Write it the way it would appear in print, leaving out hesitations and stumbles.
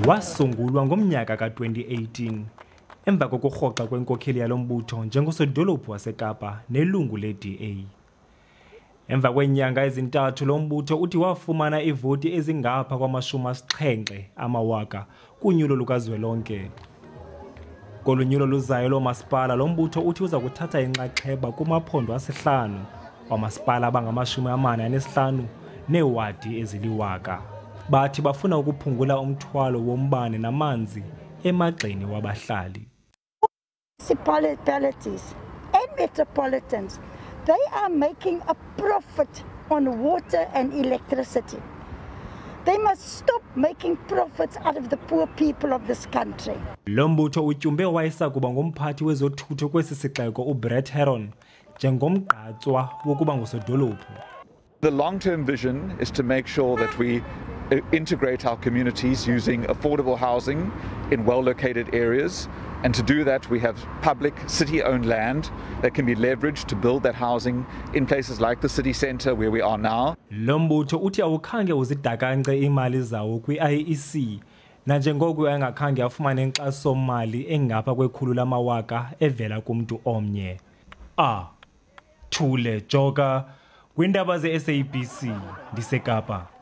wasungulwa ngomnyaka ka-2018 emva kokurhoxa kwenkokheli yalo mbutho njengosodolophu waseKapa nelungu le-DA. Emva kweenyanga ezintathu lo mbutho uthi wafumana ivoti ezingapha kwama-70,000 kunyulo lukazwelonke. Kolunyulo luzayo loo-masipala lo mbutho uthi uza kuthatha inxaxheba kumaphondo asi-5 wamasipala abangama-45 neewadi ezili-1,000. Bathi bafuna ukuphungula umthwalo wombane namanzi emagxeni wabahlali. Municipalities and metropolitans, they are making a profit on water and electricity. They must stop making profits out of the poor people of this country. Lo mbutho utyumbe wayesakuba ngumphathi wezothutho kwesi sixeko uBrett Heron njengomgqatswa wokuba ngusodolophu. The long-term vision is to make sure that we integrate our communities using affordable housing in well-located areas, and to do that we have public city-owned land that can be leveraged to build that housing in places like the city centre where we are now. Lo mbutho uthi awukhange uzidakance imali zawo kwi-IEC nanjengoko engakhange afumane inkxaso-mali engapha kwe-100,000 evela kumntu omnye. Thule Joka, kwiindaba ze-SABC, ndiseKapa.